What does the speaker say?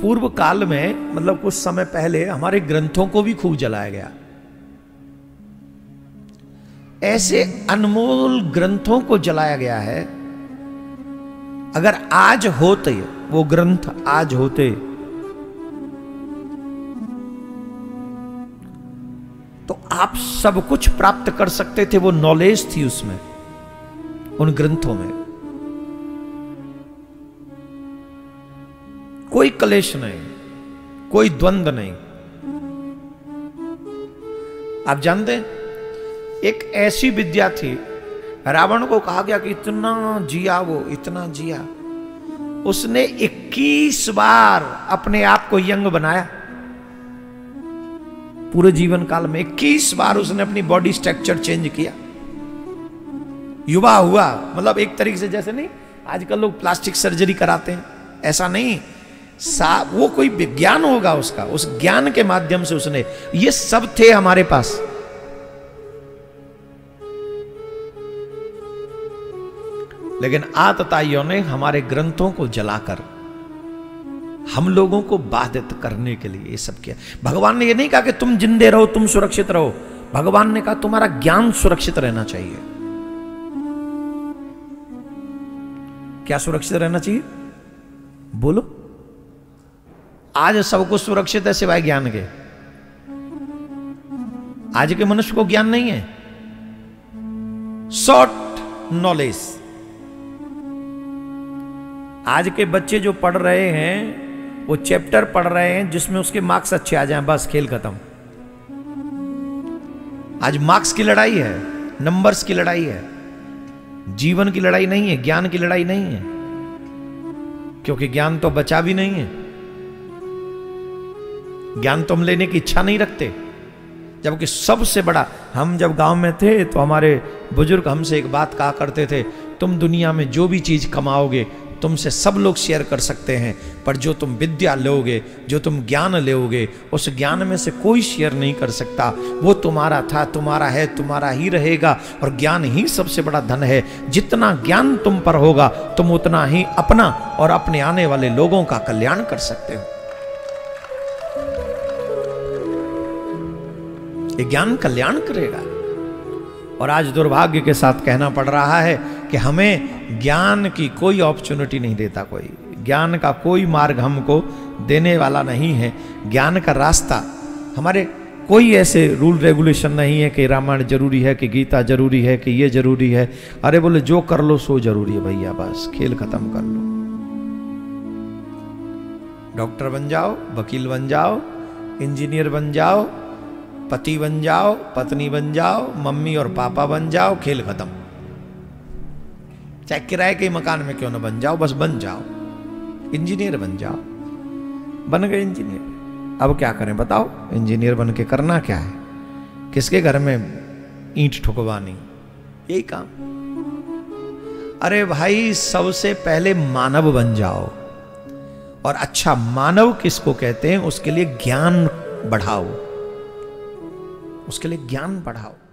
पूर्व काल में, मतलब कुछ समय पहले, हमारे ग्रंथों को भी खूब जलाया गया। ऐसे अनमोल ग्रंथों को जलाया गया है। अगर आज होते वो ग्रंथ, आज होते तो आप सब कुछ प्राप्त कर सकते थे। वो नॉलेज थी उसमें, उन ग्रंथों में। कोई कलेश नहीं, कोई द्वंद्व नहीं। आप जानते हैं, एक ऐसी विद्या थी, रावण को कहा गया कि इतना जिया, वो इतना जिया, उसने 21 बार अपने आप को यंग बनाया। पूरे जीवन काल में 21 बार उसने अपनी बॉडी स्ट्रक्चर चेंज किया, युवा हुआ। मतलब एक तरीके से जैसे नहीं आजकल लोग प्लास्टिक सर्जरी कराते हैं, ऐसा नहीं। वो कोई विज्ञान होगा उसका, उस ज्ञान के माध्यम से उसने, ये सब थे हमारे पास। लेकिन आतताइयों ने हमारे ग्रंथों को जलाकर हम लोगों को बाधित करने के लिए ये सब किया। भगवान ने ये नहीं कहा कि तुम जिंदे रहो, तुम सुरक्षित रहो। भगवान ने कहा तुम्हारा ज्ञान सुरक्षित रहना चाहिए। क्या सुरक्षित रहना चाहिए? बोलो। आज सब कुछ सुरक्षित है सिवाय ज्ञान के। आज के मनुष्य को ज्ञान नहीं है, शॉर्ट नॉलेज। आज के बच्चे जो पढ़ रहे हैं वो चैप्टर पढ़ रहे हैं जिसमें उसके मार्क्स अच्छे आ जाएं, बस खेल खत्म। आज मार्क्स की लड़ाई है, नंबर्स की लड़ाई है, जीवन की लड़ाई नहीं है, ज्ञान की लड़ाई नहीं है। क्योंकि ज्ञान तो बचा भी नहीं है, ज्ञान तो हम लेने की इच्छा नहीं रखते। जबकि सबसे बड़ा, हम जब गांव में थे तो हमारे बुजुर्ग हमसे एक बात कहा करते थे, तुम दुनिया में जो भी चीज कमाओगे तुमसे सब लोग शेयर कर सकते हैं, पर जो तुम विद्या लोगे, जो तुम ज्ञान लोगे, उस ज्ञान में से कोई शेयर नहीं कर सकता। वो तुम्हारा था, तुम्हारा है, तुम्हारा ही रहेगा। और ज्ञान ही सबसे बड़ा धन है। जितना ज्ञान तुम पर होगा तुम उतना ही अपना और अपने आने वाले लोगों का कल्याण कर सकते हो। ये ज्ञान कल्याण करेगा। और आज दुर्भाग्य के साथ कहना पड़ रहा है कि हमें ज्ञान की कोई अपॉर्चुनिटी नहीं देता कोई। ज्ञान का कोई मार्ग हमको देने वाला नहीं है। ज्ञान का रास्ता, हमारे कोई ऐसे रूल रेगुलेशन नहीं है कि रामायण जरूरी है, कि गीता जरूरी है, कि ये जरूरी है। अरे बोले जो कर लो सो जरूरी है भैया, बस खेल खत्म कर लो। डॉक्टर बन जाओ, वकील बन जाओ, इंजीनियर बन जाओ, पति बन जाओ, पत्नी बन जाओ, मम्मी और पापा बन जाओ, खेल खत्म। चाहे किराए के मकान में क्यों ना बन जाओ, बस बन जाओ। इंजीनियर बन जाओ, बन गए इंजीनियर। अब क्या करें बताओ? इंजीनियर बन के करना क्या है? किसके घर में ईंट ठुकवानी, यही काम। अरे भाई, सबसे पहले मानव बन जाओ। और अच्छा मानव किसको कहते हैं? उसके लिए ज्ञान बढ़ाओ, उसके लिए ज्ञान बढ़ाओ।